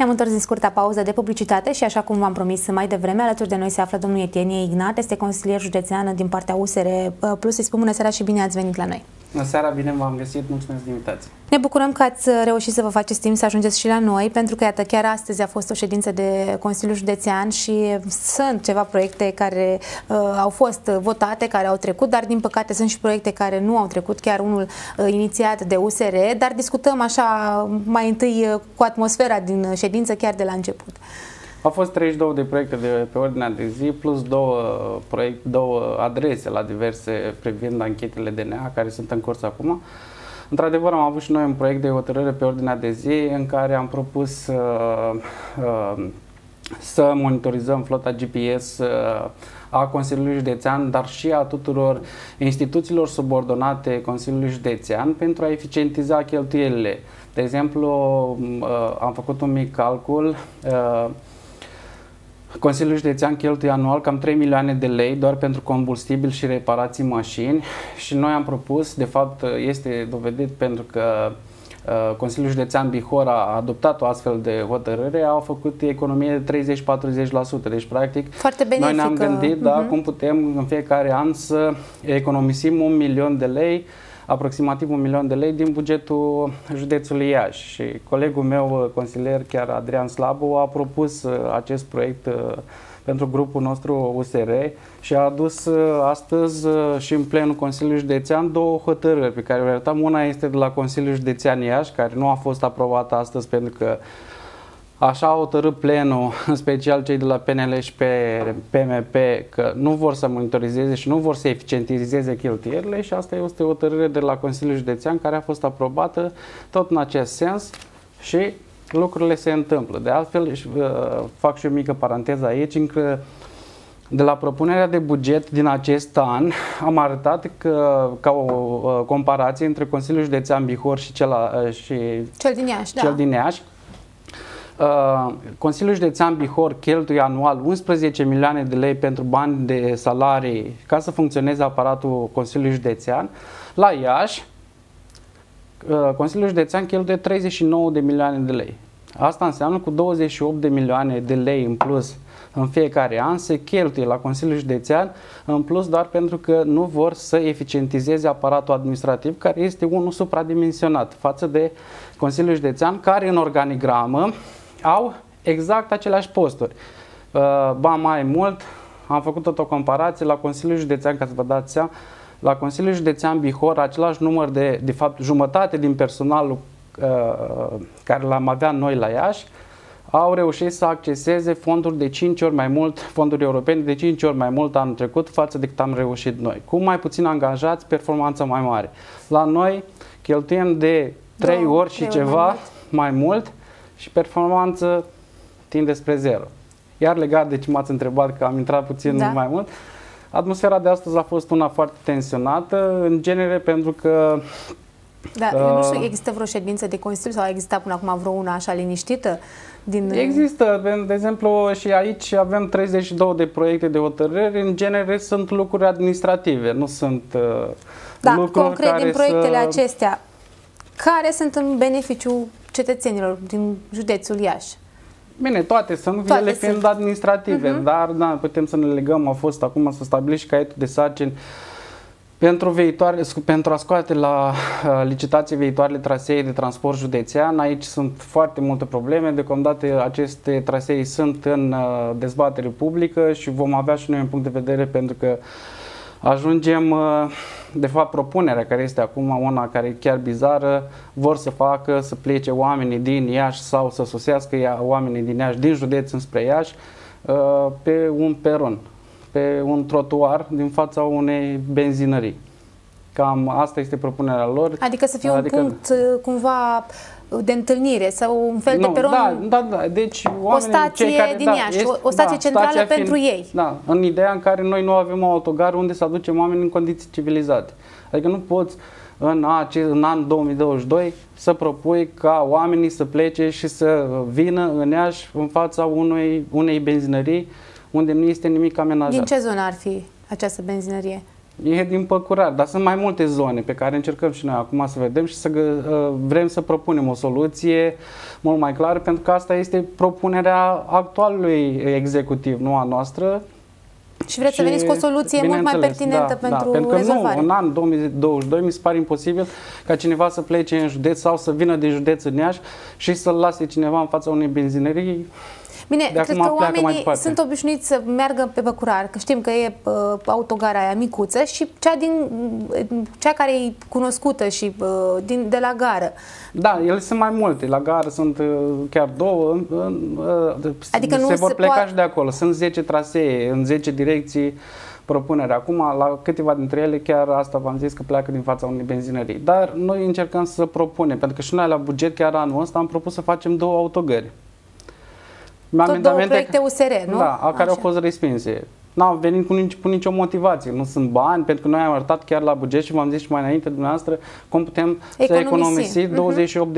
Ne-am întors din scurta pauză de publicitate și, așa cum v-am promis mai devreme, alături de noi se află domnul Etenie Ignat, este consilier județean din partea USR Plus. Îi spun bună seara și bine ați venit la noi. Bună seara, bine v-am găsit, mulțumesc de invitație. Ne bucurăm că ați reușit să vă faceți timp să ajungeți și la noi, pentru că, iată, chiar astăzi a fost o ședință de Consiliul Județean și sunt ceva proiecte care au fost votate, care au trecut, dar din păcate sunt și proiecte care nu au trecut, chiar unul inițiat de USR, dar discutăm așa mai întâi cu atmosfera din ședință chiar de la început. Au fost 32 de proiecte pe ordinea de zi, plus două adrese la diverse privind anchetele DNA care sunt în curs acum. Într-adevăr, am avut și noi un proiect de hotărâre pe ordinea de zi în care am propus să monitorizăm flota GPS a Consiliului Județean, dar și a tuturor instituțiilor subordonate Consiliului Județean pentru a eficientiza cheltuielile. De exemplu, am făcut un mic calcul. Consiliul Județean cheltuie anual cam 3 milioane de lei doar pentru combustibil și reparații mașini și noi am propus, de fapt este dovedit pentru că Consiliul Județean Bihor a adoptat o astfel de hotărâre, au făcut economie de 30-40%, deci practic foarte benefică. Noi ne-am gândit cum putem în fiecare an să economisim 1 milion de lei, aproximativ 1 milion de lei din bugetul județului Iași. Și colegul meu, consilier, chiar Adrian Slabu, a propus acest proiect pentru grupul nostru USR și a adus astăzi și în plenul Consiliului Județean două hotărâri pe care le arătăm. Una este de la Consiliul Județean Iași, care nu a fost aprobată astăzi pentru că așa a hotărât plenul, în special cei de la PNL și PMP, că nu vor să monitorizeze și nu vor să eficientizeze cheltuielile și asta este o hotărâre de la Consiliul Județean care a fost aprobată tot în acest sens și lucrurile se întâmplă. De altfel, fac și o mică paranteză aici, încă de la propunerea de buget din acest an am arătat că, ca o comparație între Consiliul Județean Bihor și cel din Iași, cel din Iași, Consiliul Județean Bihor cheltuie anual 11 milioane de lei pentru bani de salarii ca să funcționeze aparatul Consiliului Județean. La Iași, Consiliul Județean cheltuie 39 de milioane de lei. Asta înseamnă cu 28 de milioane de lei în plus în fiecare an se cheltuie la Consiliul Județean în plus doar pentru că nu vor să eficientizeze aparatul administrativ care este unul supradimensionat față de Consiliul Județean care în organigramă au exact aceleași posturi. Ba mai mult, am făcut tot o comparație la Consiliul Județean, ca să vă dați seama, la Consiliul Județean Bihor, același număr de fapt, jumătate din personalul care l-am avea noi la Iași, au reușit să acceseze fonduri de 5 ori mai mult, fonduri europene de 5 ori mai mult anul trecut față de cât am reușit noi. Cu mai puțin angajați, performanță mai mare. La noi cheltuiem de 3 ori și ceva mai mult și performanță tinde spre 0. Iar legat de ce m-ați întrebat, că am intrat puțin mai mult, atmosfera de astăzi a fost una foarte tensionată, în genere pentru că eu nu știu, există vreo ședință de Consiliu sau a existat până acum vreo una așa liniștită? Există, de exemplu, și aici avem 32 de proiecte de hotărâri, în genere sunt lucruri administrative, nu sunt lucruri concret, care din proiectele acestea, care sunt în beneficiul cetățenilor din județul Iași? Bine, toate sunt, ele fiind administrative, dar da, putem să ne legăm, au fost acum să stabilești caietul de sarcini pentru a scoate la licitație viitoarele trasee de transport județean. Aici sunt foarte multe probleme. Deocamdată aceste trasee sunt în dezbatere publică și vom avea și noi un punct de vedere pentru că ajungem, de fapt propunerea care este acum, una care e chiar bizară, vor să facă să plece oamenii din Iași sau să sosească oamenii din Iași, din județ înspre Iași, pe un peron, pe un trotuar din fața unei benzinării. Cam asta este propunerea lor. Adică să fie un punct cumva de întâlnire sau un fel de peron, deci o stație din Iași, o stație centrală pentru ei. Da, în ideea în care noi nu avem autogar unde să aducem oameni în condiții civilizate. Adică nu poți în anul 2022 să propui ca oamenii să plece și să vină în Iași în fața unei benzinării unde nu este nimic amenajat. Din ce zonă ar fi această benzinărie? E din Păcurari, dar sunt mai multe zone pe care încercăm și noi acum să vedem și vrem să propunem o soluție mult mai clară, pentru că asta este propunerea actualului executiv, nu a noastră. Și vreți să veniți cu o soluție mult mai pertinentă pentru că rezolvare. Nu, în anul 2022 mi se pare imposibil ca cineva să plece în județ sau să vină din județ în Iași și să-l lase cineva în fața unei benzinării. Bine, cred că oamenii sunt obișnuiți să meargă pe Păcurari, că știm că e autogara aia micuță și cea care e cunoscută și de la gară. Da, ele sunt mai multe. La gară sunt chiar două. Adică se vor pleca și de acolo. Sunt 10 trasee în 10 direcții propunere. Acum, la câteva dintre ele, chiar asta v-am zis că pleacă din fața unei benzinării. Dar noi încercăm să propunem, pentru că și noi la buget, chiar anul ăsta, am propus să facem 2 autogări. Tot 2 proiecte USR, nu? Da, care au fost respinse. N-au venit cu nicio motivație, nu sunt bani, pentru că noi am arătat chiar la buget și v-am zis și mai înainte dumneavoastră cum putem să economisim 28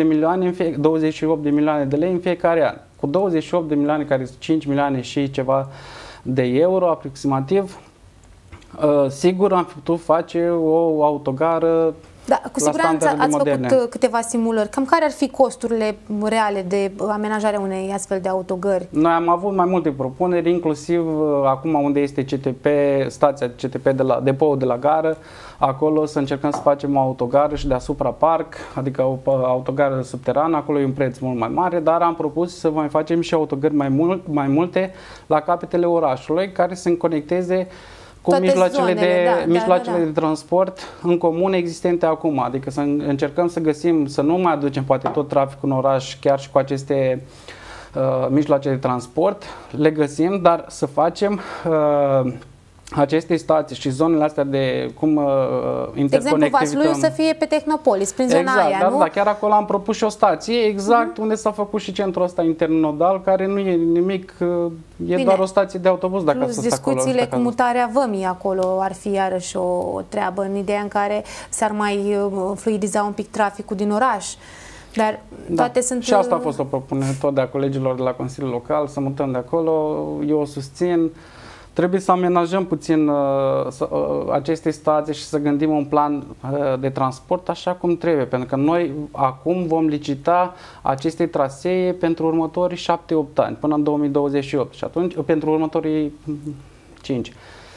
de milioane de lei în fiecare an. Cu 28 de milioane, care sunt 5 milioane și ceva de euro aproximativ, sigur am putut face o autogară. Da, cu siguranță ați făcut câteva simulări. Cam care ar fi costurile reale de amenajarea unei astfel de autogări? Noi am avut mai multe propuneri, inclusiv acum unde este CTP, stația CTP de la depoul de la gară, acolo să încercăm să facem o autogară și deasupra parc, adică o autogară subterană, acolo e un preț mult mai mare, dar am propus să mai facem și autogări mai multe la capetele orașului, care să se conecteze cu mijloacele de transport în comun existente acum. Adică să încercăm să găsim, să nu mai aducem poate tot traficul în oraș, chiar și cu aceste mijloace de transport, le găsim, dar să facem aceste stații și zonele astea de cum interconectivităm. De exemplu, Vaslui să fie pe Tehnopolis, prin zona aia, nu? Da, chiar acolo am propus și o stație, exact unde s-a făcut și centrul ăsta internodal, care nu e nimic, e doar o stație de autobuz dacă să stă acolo. Discuțiile cu mutarea vămii acolo ar fi iarăși o treabă, în ideea în care s-ar mai fluidiza un pic traficul din oraș. Dar toate sunt... Și asta a fost o propunere tot de a colegilor de la Consiliul Local, să mutăm de acolo, eu o susțin. Trebuie să amenajăm puțin aceste stații și să gândim un plan de transport așa cum trebuie, pentru că noi acum vom licita aceste trasee pentru următorii 7-8 ani, până în 2028 și atunci pentru următorii 5.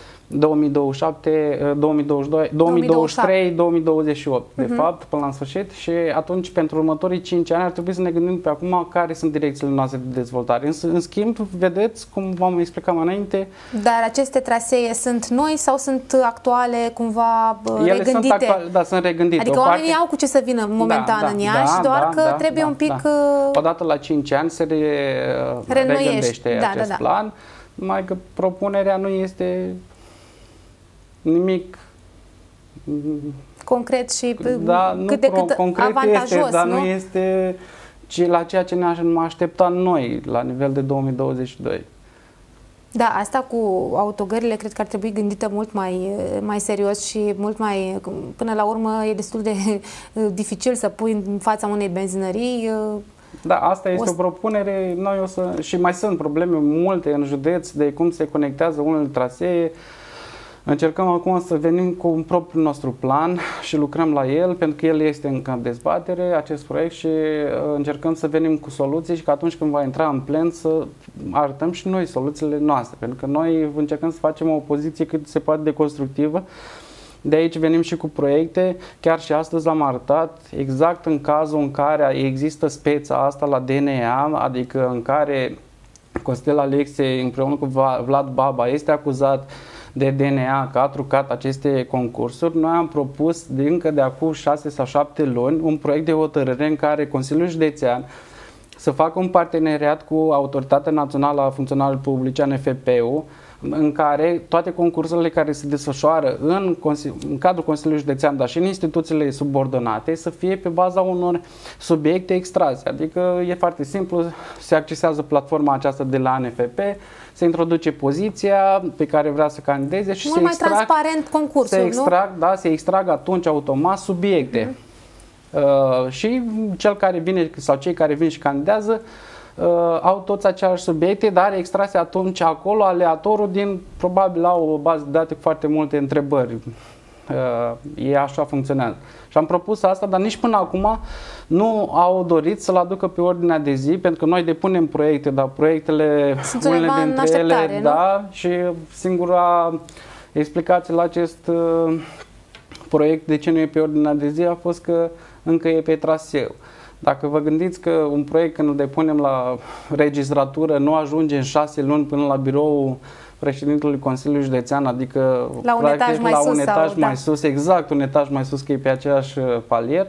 2027, 2022, 2023, 2028, de fapt, până la sfârșit, și atunci pentru următorii 5 ani ar trebui să ne gândim pe acum care sunt direcțiile noastre de dezvoltare. În schimb, vedeți, cum v-am explicat mai înainte... Dar aceste trasee sunt noi sau sunt actuale, cumva regândite? Ele sunt actuale, da, sunt regândite. Adică oamenii au cu ce să vină momentan în Iași, doar că trebuie un pic... Odată la 5 ani se regândește acest plan, numai că propunerea nu este... nimic concret și cât de cât avantajos, este, dar nu este la ceea ce ne-am așteptat noi la nivel de 2022. Da, asta cu autogările cred că ar trebui gândită mult mai serios și mult mai... Până la urmă e destul de dificil să pui în fața unei benzinării. Da, asta este o propunere. Noi și mai sunt probleme multe în județ de cum se conectează unele trasee. Încercăm acum să venim cu un propriul nostru plan și lucrăm la el, pentru că el este încă dezbatere, acest proiect, și încercăm să venim cu soluții și că atunci când va intra în plen să arătăm și noi soluțiile noastre, pentru că noi încercăm să facem o opoziție cât se poate de constructivă. De aici venim și cu proiecte, chiar și astăzi am arătat exact în cazul în care există speța asta la DNA, adică în care Costel Alexe împreună cu Vlad Baba este acuzat de DNA că a trucat aceste concursuri. Noi am propus încă de acum 6 sau 7 luni un proiect de hotărâre în care Consiliul Județean să facă un parteneriat cu Autoritatea Națională a Funcționarilor Publice, ANFP-ul, în care toate concursurile care se desfășoară în cadrul Consiliului Județean, dar și în instituțiile subordonate, să fie pe baza unor subiecte extrase. Adică e foarte simplu, se accesează platforma aceasta de la ANFP, se introduce poziția pe care vrea să candideze și mult mai transparent concursul, se extrag atunci automat subiecte. Și cel care vine sau cei care vin și candidează au toți aceleași subiecte, dar extrase atunci acolo aleatorul din, probabil au o bază de date cu foarte multe întrebări. E așa funcționează. Și am propus asta, dar nici până acum nu au dorit să-l aducă pe ordinea de zi, pentru că noi depunem proiecte, dar proiectele, sunt unele dintre ele, nu? da, și singura explicație la acest proiect de ce nu e pe ordinea de zi a fost că încă e pe traseu. Dacă vă gândiți că un proiect când îl depunem la registratură nu ajunge în 6 luni până la biroul președintelui Consiliului Județean, adică la un practic, etaj mai la sus, un etaj sau, mai sus, exact un etaj mai sus, că e pe aceeași palier,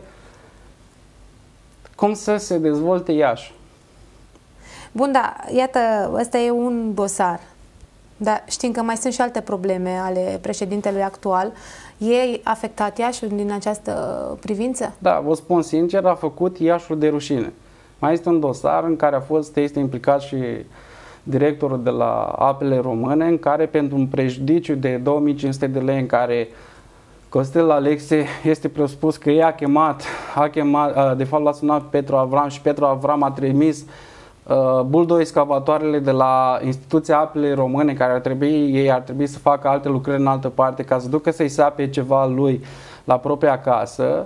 cum să se dezvolte Iași? Bun, da, iată, ăsta e un dosar, dar știm că mai sunt și alte probleme ale președintelui actual. E afectat Iașul din această privință? Da, vă spun sincer, a făcut Iașul de rușine. Mai este un dosar în care este implicat și directorul de la Apele Române, în care pentru un prejudiciu de 2500 de lei în care Costel Alexe este presupus că a chemat, de fapt l-a sunat Petru Avram și Petru Avram a trimis buldo-excavatoarele de la instituția Apele Române, care ei ar trebui să facă alte lucrări în altă parte ca să ducă să-i sape ceva lui la propria casă.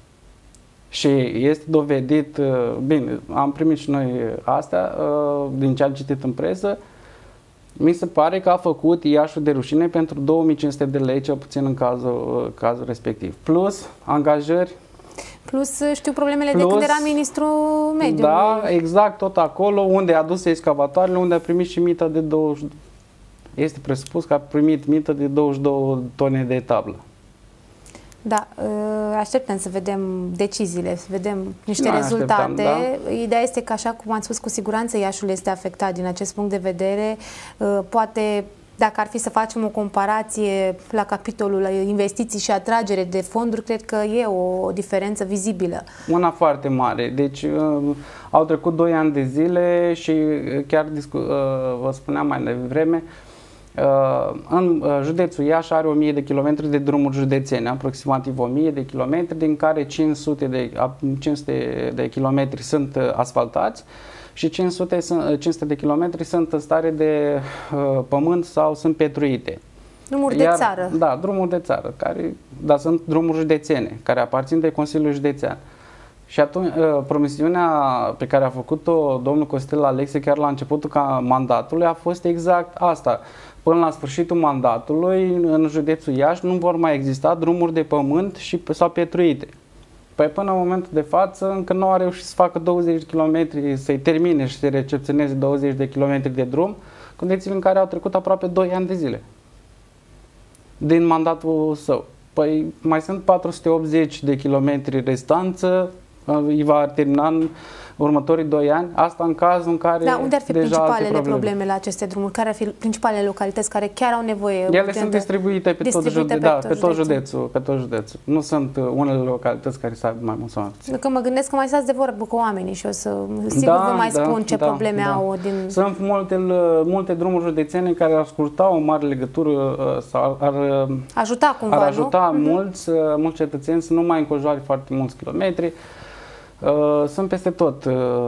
Și este dovedit, bine, am primit și noi astea din ce am citit în presă, mi se pare că a făcut Iașul de rușine pentru 2500 de lei, cel puțin în cazul respectiv. Plus angajări. Plus știu problemele de când era ministrul mediului. Da, exact, tot acolo unde a dus excavatoarele, unde a primit și mită de 20. Este presupus că a primit mită de 22 tone de tablă. Da, așteptăm să vedem deciziile, să vedem niște rezultate. Da. Ideea este că, așa cum am spus, cu siguranță Iașul este afectat din acest punct de vedere. Poate, dacă ar fi să facem o comparație la capitolul investiții și atragere de fonduri, cred că e o diferență vizibilă. Una foarte mare. Deci au trecut 2 ani de zile și chiar vă spuneam mai devreme, în județul Iași are 1000 de kilometri de drumuri județene, aproximativ 1000 de kilometri, din care 500 de kilometri sunt asfaltați și 500 de kilometri sunt în stare de pământ sau sunt petruite. Drumuri de țară. Da, drumuri de țară, dar sunt drumuri județene, care aparțin de Consiliul Județean. Și atunci, promisiunea pe care a făcut-o domnul Costel Alexe chiar la începutul mandatului a fost exact asta. Până la sfârșitul mandatului, în județul Iași nu vor mai exista drumuri de pământ sau petruite. Păi până în momentul de față încă nu a reușit să facă 20 de km, să-i termine și să recepționeze 20 de km de drum, condiții în care au trecut aproape 2 ani de zile din mandatul său. Păi mai sunt 480 de kilometri restanță, îi va termina în următorii 2 ani, asta în cazul în care da, unde ar fi deja principalele probleme la aceste drumuri? Care ar fi principalele localități care chiar au nevoie? Ele sunt distribuite pe tot județul. Nu sunt unele localități care să aibă mai mult sau mai puțin. Că mă gândesc că mai stați de vorbă cu oamenii și o să sigur vă mai spun ce probleme au din... Sunt multe drumuri județene care ar scurta o mare legătură sau ar ajuta cumva, ar ajuta mulți cetățeni să nu mai înconjoare foarte mulți kilometri. Sunt peste tot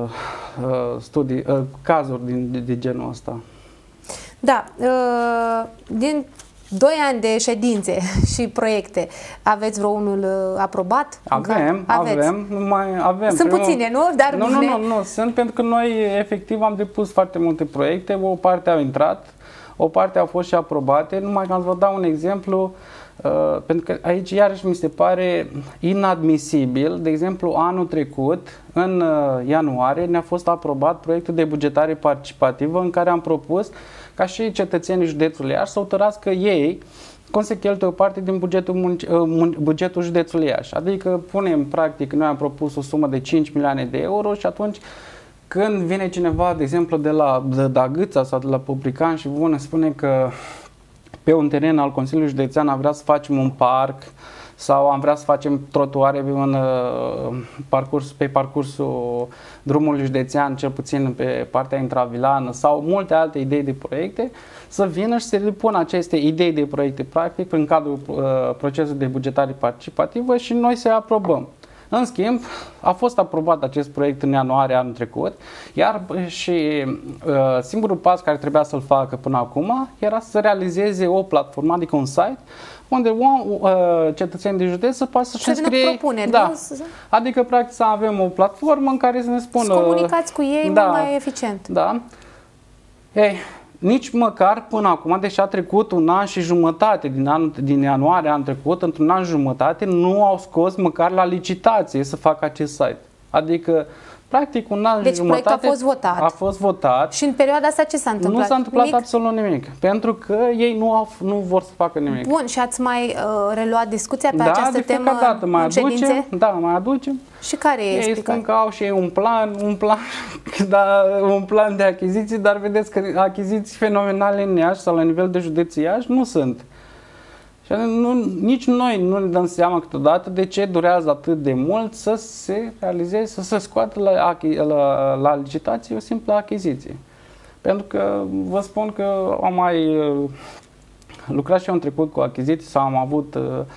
cazuri de genul ăsta. Da, din 2 ani de ședințe și proiecte, aveți vreunul aprobat? Avem. Sunt puține, nu? Dar nu, sunt pentru că noi efectiv am depus foarte multe proiecte, o parte au intrat, o parte au fost și aprobate, numai că am să vă dau un exemplu. Pentru că aici iarăși mi se pare inadmisibil. De exemplu, anul trecut, în ianuarie, ne-a fost aprobat proiectul de bugetare participativă în care am propus ca și cetățenii județului Iași să hotărască ei cum se cheltuie o parte din bugetul județului Iași. Adică punem, practic, noi am propus o sumă de 5 milioane de euro și atunci când vine cineva, de exemplu, de la Dagâța sau de la Poplican și ne spune că pe un teren al Consiliului Județean am vrea să facem un parc sau am vrea să facem trotuare pe parcursul drumului județean, cel puțin pe partea intravilană sau multe alte idei de proiecte, să vină și să depună aceste idei de proiecte practic în cadrul procesului de bugetare participativă și noi să aprobăm. În schimb, a fost aprobat acest proiect în ianuarie anul trecut, iar și singurul pas care trebuia să-l facă până acum era să realizeze o platformă, adică un site, unde cetățenii de județ să poată să-și înscrie. Propuneri, da. Adică, practic, să avem o platformă în care să ne spună... Să comunicați cu ei mult mai eficient. Da. Ei, nici măcar până acum, deși a trecut un an și jumătate din ianuarie anul trecut, într-un an și jumătate, nu au scos măcar la licitație să facă acest site. Adică, practic, un an și jumătate proiectul a fost votat. Și în perioada asta ce s-a întâmplat? Nu s-a întâmplat absolut nimic. Pentru că ei nu vor să facă nimic. Bun, și ați mai reluat discuția pe această temă în ședințe? Da, mai aducem. Și care e explicația? Ei spun că au și ei un plan de achiziții, dar vedeți că achiziții fenomenale în Iași sau la nivel de județ Iași nu sunt. Și nici noi nu ne dăm seama câteodată de ce durează atât de mult să se realizeze, să se scoată la licitație o simplă achiziție. Pentru că vă spun că am mai lucrat și eu în trecut cu achiziții sau am avut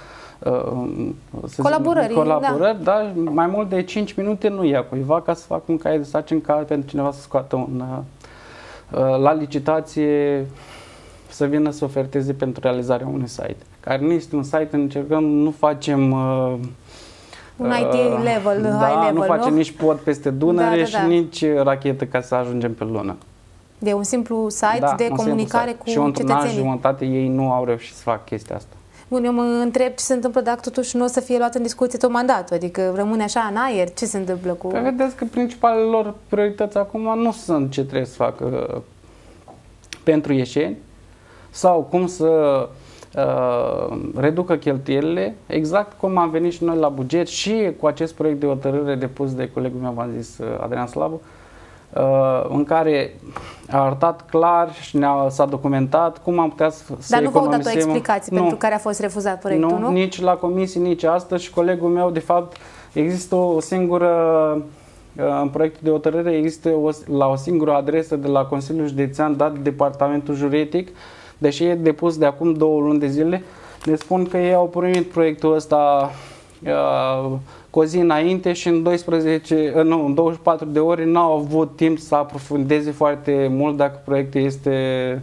colaborări, dar mai mult de 5 minute nu ia cuiva ca să facă un caiet de sarcini pentru cineva să scoată la licitație, să vină să oferteze pentru realizarea unui site. Care nu este un site, încercăm, nu facem un IT level, high level, nu facem nici pod peste Dunăre și nici rachetă ca să ajungem pe lună. De un simplu site de comunicare cu cetățenii. Și într-un an și jumătate ei nu au reușit să facă chestia asta. Bun, eu mă întreb ce se întâmplă dacă totuși nu o să fie luat în discuție tot mandatul, adică rămâne așa în aer, ce se întâmplă cu... Păi vedeți că principalele lor priorități acum nu sunt ce trebuie să facă pentru ieșeni sau cum să reducă cheltuielile, exact cum am venit și noi la buget și cu acest proiect de hotărâre depus de colegul meu, v-am zis, Adrian Slavu, în care a arătat clar și s-a documentat cum am putea să Dar nu economisim. v-au dat o explicație pentru care a fost refuzat proiectul, nu? Nici la comisie, nici astăzi și colegul meu, de fapt, există o singură, în proiectul de hotărâre, există la o singură adresă de la Consiliul Județean dat de Departamentul Juridic, deși e depus de acum 2 luni de zile, ne spun că ei au primit proiectul ăsta cu o zi înainte și în 24 de ore n-au avut timp să aprofundeze foarte mult dacă proiectul este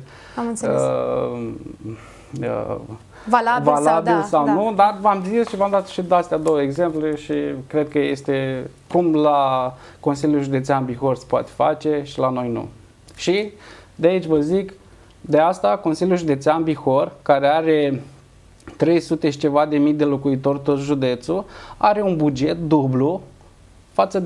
valabil sau nu, dar v-am zis și v-am dat și de astea 2 exemple și cred că este cum la Consiliul Județean Bihor se poate face și la noi nu. Și de aici vă zic, de asta Consiliul Județean Bihor, care are 300 și ceva de mii de locuitori tot județul, are un buget dublu față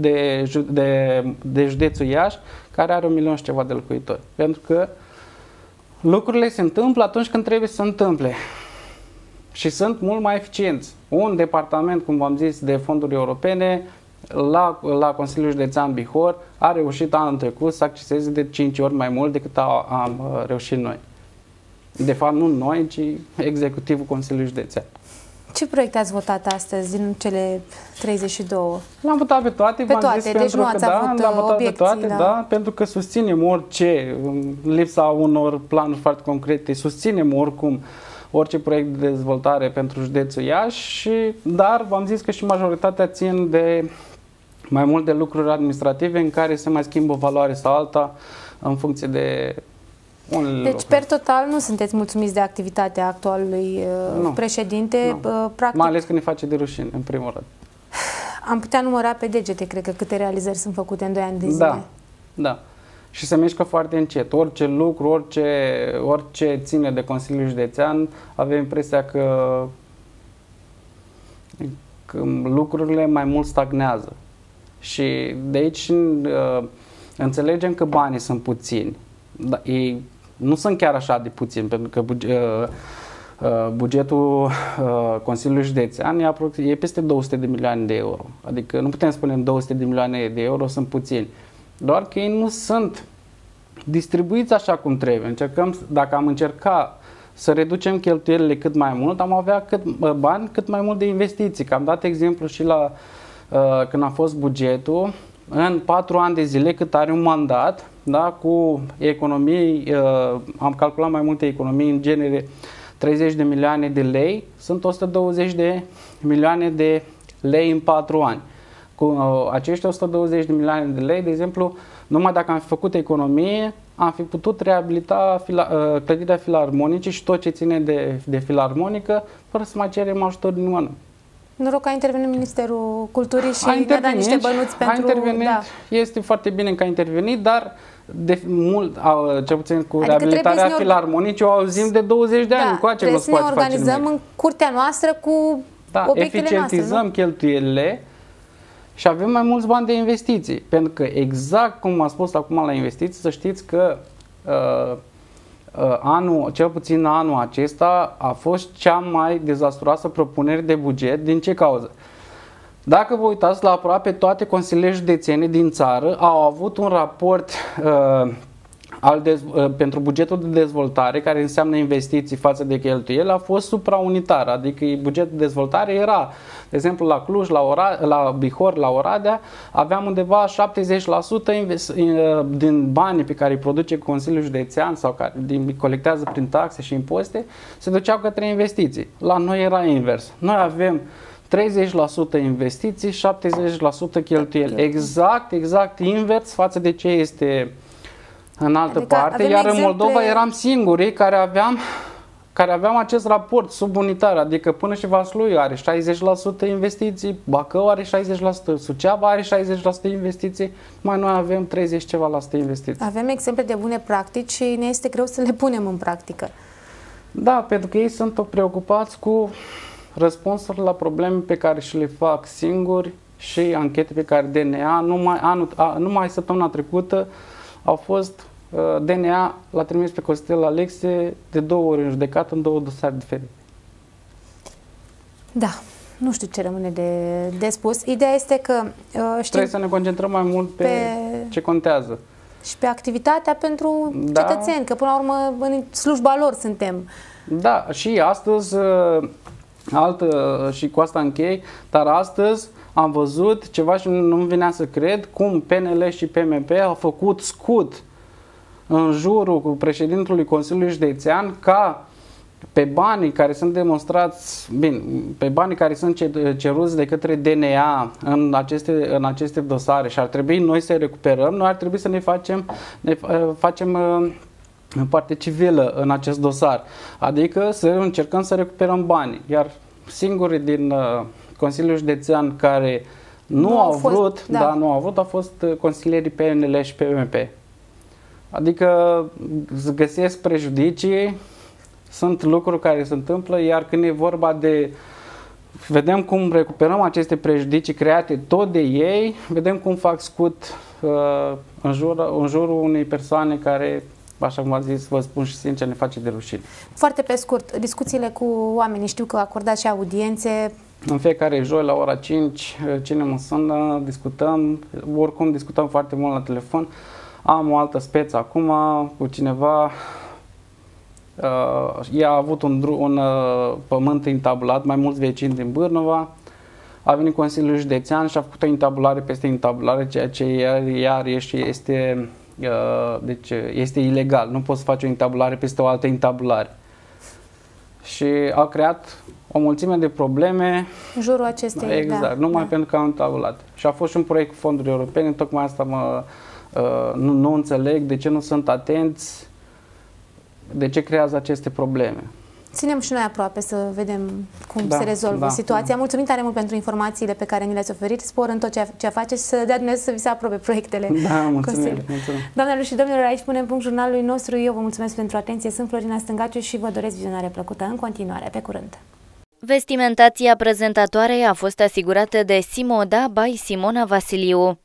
de județul Iași, care are 1 milion și ceva de locuitori. Pentru că lucrurile se întâmplă atunci când trebuie să se întâmple și sunt mult mai eficienți. Un departament, cum v-am zis, de fonduri europene la Consiliul Județean Bihor a reușit anul trecut să acceseze de 5 ori mai mult decât am reușit noi. De fapt, nu noi, ci executivul Consiliului Județean. Ce proiecte ați votat astăzi din cele 32? L-am votat pe toate, v-am zis, deci nu ați avut obiecții, pe toate, da, pentru că susținem orice, în lipsa unor planuri foarte concrete, susținem oricum orice proiect de dezvoltare pentru județul Iași, dar v-am zis că și majoritatea țin de mai mult de lucruri administrative în care se mai schimbă o valoare sau alta în funcție de unele Deci, lucruri. per total, nu sunteți mulțumiți de activitatea actualului președinte? Practic, mai ales că ne face de rușine, în primul rând. Am putea număra pe degete, cred că, câte realizări sunt făcute în 2 ani de zile. Da. Și se mișcă foarte încet. Orice lucru, orice ține de Consiliul Județean, avem impresia că lucrurile mai mult stagnează. Și de aici înțelegem că banii sunt puțini. Dar ei nu sunt chiar așa de puțini, pentru că bugetul Consiliului Județean e peste 200 de milioane de euro. Adică nu putem spune 200 de milioane de euro sunt puțini. Doar că ei nu sunt distribuiți așa cum trebuie. Dacă am încercat să reducem cheltuielile cât mai mult, am avea bani cât mai mult de investiții. Că am dat exemplu și când a fost bugetul, în 4 ani de zile cât are un mandat, da, cu economii, am calculat mai multe economii, în genere 30 de milioane de lei, sunt 120 de milioane de lei în 4 ani. Cu acești 120 de milioane de lei, de exemplu, numai dacă am fi făcut economie, am fi putut reabilita clădirea filarmonice și tot ce ține de filarmonică, fără să mai cerem ajutor din nimănui. Noroc că a intervenit Ministerul Culturii și ne-a dat niște bănuți pentru... A intervenit, este foarte bine că a intervenit, dar de mult, cel puțin cu reabilitarea filarmonice, o auzim de 20 de ani încoace. Trebuie să ne organizăm în curtea noastră cu obiectele eficientizăm noastre, cheltuielile și avem mai mulți bani de investiții. Pentru că exact cum am spus acum la investiții, să știți că cel puțin anul acesta a fost cea mai dezastruoasă propunere de buget. Din ce cauză? Dacă vă uitați la aproape toate consiliile județene din țară au avut un raport pentru bugetul de dezvoltare, care înseamnă investiții față de cheltuieli, a fost supraunitar, adică bugetul de dezvoltare era, de exemplu, la Cluj, la Bihor, la Oradea, aveam undeva 70% din banii pe care îi produce Consiliul Județean sau care colectează prin taxe și impozite, se duceau către investiții. La noi era invers. Noi avem 30% investiții, 70% cheltuieli. Exact invers față de ce este în altă parte, iar în Moldova eram singurii care aveam acest raport subunitar, adică până și Vaslui are 60% investiții, Bacău are 60%, Suceava are 60% investiții, mai noi avem 30 ceva la sută investiții. Avem exemple de bune practici și ne este greu să le punem în practică. Da, pentru că ei sunt preocupați cu răspunsuri la probleme pe care și le fac singuri și anchete pe care DNA, numai săptămâna trecută, au fost DNA l-a trimis pe Costel Alexe de 2 ori în judecată în 2 dosare diferite. Da, nu știu ce rămâne de spus. Ideea este că trebuie să ne concentrăm mai mult pe ce contează. Și pe activitatea pentru cetățeni, că până la urmă în slujba lor suntem. Da, și astăzi, și cu asta închei, dar astăzi am văzut ceva și nu-mi venea să cred cum PNL și PMP au făcut scut în jurul președintelui Consiliului Județean ca pe banii care sunt demonstrați, pe banii care sunt ceruți de către DNA în aceste dosare și ar trebui noi să recuperăm, noi ar trebui să ne facem în parte civilă în acest dosar, adică să încercăm să recuperăm banii, iar singurii din Consiliul Județean care nu au vrut, au fost consilierii PNL și PMP. Adică găsesc prejudicii, sunt lucruri care se întâmplă, iar când e vorba de... Vedem cum recuperăm aceste prejudicii create tot de ei, vedem cum fac scut în jurul unei persoane care, așa cum am zis, vă spun și sincer, ne face de rușine. Foarte pe scurt, discuțiile cu oamenii, știu că acordați și audiențe. În fiecare joi la ora 5, cine mă sună, discutăm, oricum discutăm foarte mult la telefon. Am o altă speță acum cu cineva, ea a avut un pământ intabulat, mai mulți vecini din Bârnova, a venit Consiliul Județean și a făcut o intabulare peste intabulare, ceea ce iar este ilegal, nu poți să faci o intabulare peste o altă intabulare. Și a creat o mulțime de probleme în jurul acestei, exact, numai pentru că am intabulat. Și a fost și un proiect cu fonduri europene, tocmai asta nu înțeleg de ce nu sunt atenți, de ce creează aceste probleme. Ținem și noi aproape să vedem cum se rezolvă situația. Mulțumim tare mult pentru informațiile pe care ni le-ați oferit. Spor în tot ce faceți și să dea Dumnezeu să vi se aprobe proiectele. Da, mulțumim. Doamnelor și domnilor, aici punem punct jurnalului nostru. Eu vă mulțumesc pentru atenție. Sunt Florina Stângaciu și vă doresc vizionare plăcută în continuare. Pe curând! Vestimentația prezentatoarei a fost asigurată de Simoda by Simona Vasiliu.